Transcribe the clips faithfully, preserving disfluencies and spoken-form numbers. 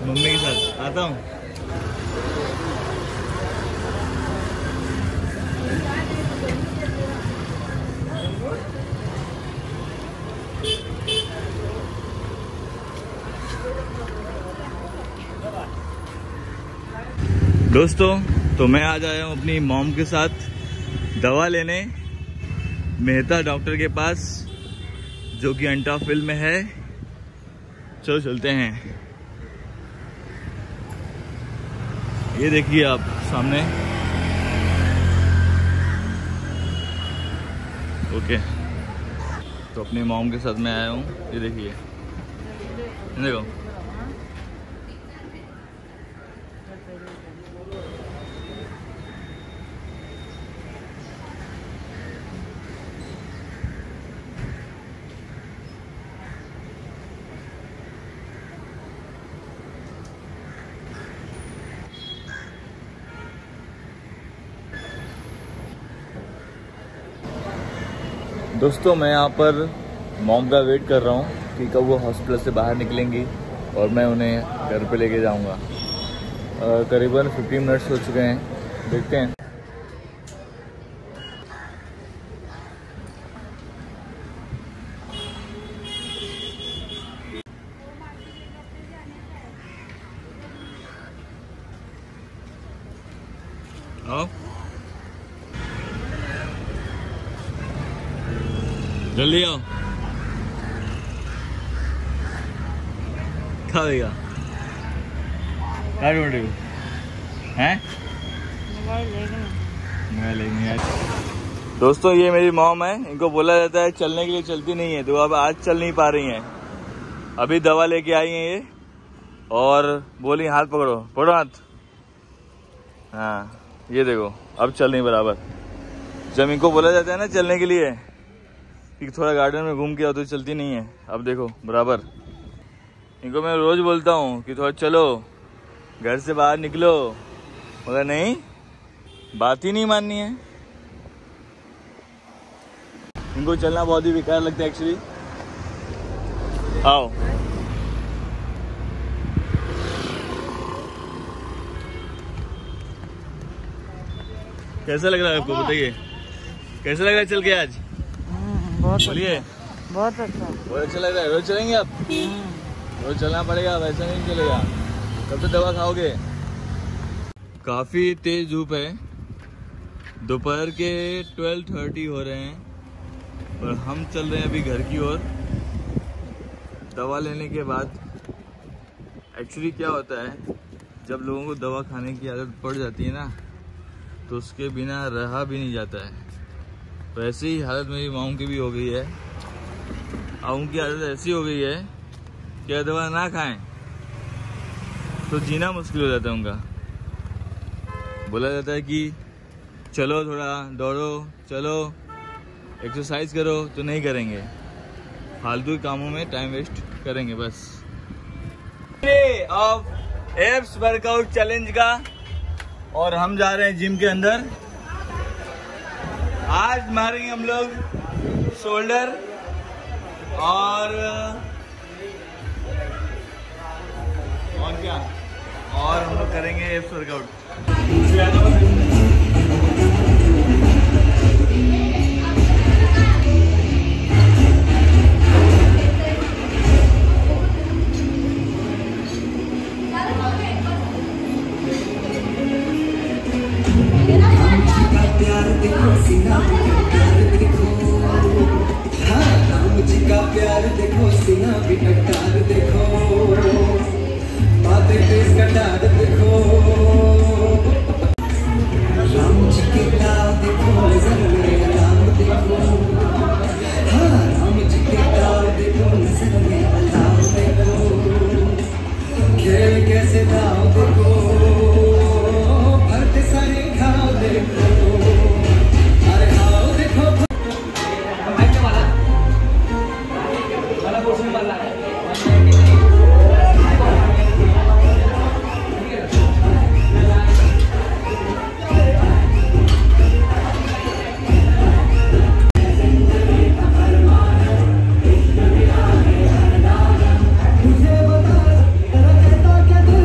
Mummy के साथ आता हूँ। दोस्तों तो मैं आज आया हूँ अपनी मॉम के साथ दवा लेने मेहता डॉक्टर के पास, जो कि अंटाफिल में है। चलो चलते हैं। ये देखिए आप सामने। ओके, तो अपनी मॉम के साथ मैं आया हूँ। ये देखिए, देखो दोस्तों, मैं यहाँ पर मॉम का वेट कर रहा हूँ कि कब वो हॉस्पिटल से बाहर निकलेंगी और मैं उन्हें घर पे लेके जाऊँगा। करीबन फिफ्टीन मिनट्स हो चुके हैं, देखते हैं। आओ जल्दी आओ। खा देगा क्या ढूंढ रही हो? हैं? मोबाइल लेंगे। दोस्तों ये मेरी मॉम है, इनको बोला जाता है चलने के लिए चलती नहीं है, तो अब आज चल नहीं पा रही हैं। अभी दवा लेके आई हैं ये और बोली हाथ पकड़ो, पकड़ो हाथ। हाँ ये देखो अब चल नहीं बराबर। जब इनको बोला जाता है ना चलने के लिए कि थोड़ा गार्डन में घूम के आओ, तो चलती नहीं है। अब देखो बराबर। इनको मैं रोज बोलता हूँ कि थोड़ा चलो, घर से बाहर निकलो, मगर नहीं, बात ही नहीं माननी है। इनको चलना बहुत ही बेकार लगता है एक्चुअली। आओ कैसा लग रहा है आपको, बताइए कैसा लग रहा है चल के आज? बोलिए। बहुत अच्छा बहुत अच्छा लग रहा है। रोज चलेंगे आप? रोज चलना पड़ेगा, वैसा नहीं चलेगा। कब तक दवा खाओगे? काफ़ी तेज धूप है, दोपहर के ट्वेल्व थर्टी हो रहे हैं और हम चल रहे हैं अभी घर की ओर दवा लेने के बाद। एक्चुअली क्या होता है, जब लोगों को दवा खाने की आदत पड़ जाती है ना, तो उसके बिना रहा भी नहीं जाता है। वैसे ही हालत मेरी मॉम की भी हो गई है। अब उनकी आदत ऐसी हो गई है कि दवा ना खाएं तो जीना मुश्किल हो जाता है उनका। बोला जाता है कि चलो थोड़ा दौड़ो, चलो एक्सरसाइज करो, तो नहीं करेंगे, फालतू कामों में टाइम वेस्ट करेंगे बस। ऑफ एब्स वर्कआउट चैलेंज का, और हम जा रहे हैं जिम के अंदर। आज मारेंगे हम लोग शोल्डर और और क्या और हम लोग करेंगे एब्स वर्कआउट। प्यार देखो, सीना भी कटार देखो, बातें तेज कटार देखो, राम जी के ताव देखो, नजर में अलाव देखो, हाँ राम जी के ताव देखो, नजर में अलाव देखो, खेल कैसे दाव देखो, भरते सारे घाव देखो, अरे आओ देखो। मुझे बता तेरा कहता क्या दिल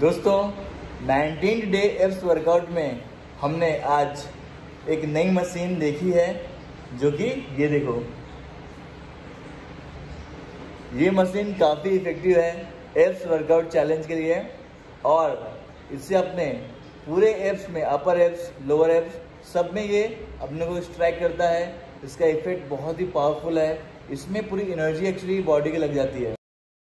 दोस्तों नाइनटीन डे एब्स वर्कआउट में हमने आज एक नई मशीन देखी है, जो कि ये देखो, ये मशीन काफ़ी इफेक्टिव है एब्स वर्कआउट चैलेंज के लिए, और इससे अपने पूरे एब्स में, अपर एब्स, लोअर एब्स, सब में ये अपने को स्ट्राइक करता है। इसका इफेक्ट बहुत ही पावरफुल है, इसमें पूरी एनर्जी एक्चुअली बॉडी की लग जाती है।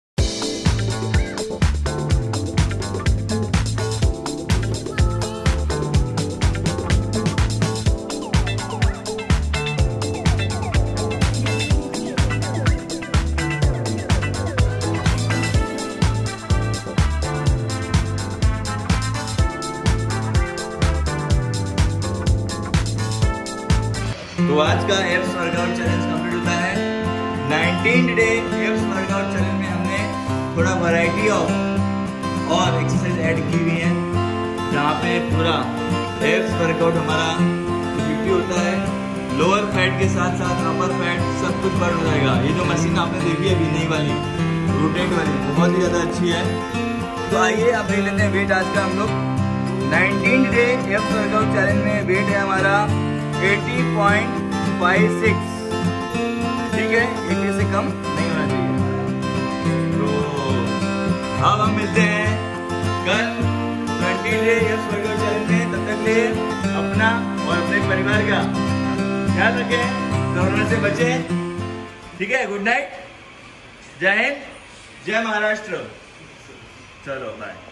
तो आज का एब्स वर्कआउट चैलेंज कंप्लीट होता है। Nineteen day abs workout challenge में हमने थोड़ा वैरायटी ऑफ और एक्सरसाइज ऐड की हुई है, जहाँ पे पूरा एब्स वर्कआउट हमारा फिफ्टी होता है। लोअर फैट के साथ साथ अपर फैट सब कुछ बर्न हो जाएगा। ये जो मशीन आपने देखी है अभी नई वाली, रोटेट वाली, बहुत ही ज़्यादा अच्छी है। तो आइए आप देख लेते हैं वेट आज का हम लोग। Nineteen day abs workout challenge में वेट है हमारा अस्सी पॉइंट फाइव सिक्स, ठीक है, अस्सी से कम नहीं होना चाहिए। तो अब हम मिलते हैं कल twenty day abs workout challenge में। तब तक लिए अपना और अपने परिवार का ख्याल रखें, कोरोना से बचें, ठीक है। गुड नाइट, जय हिंद, जय महाराष्ट्र। चलो बाय।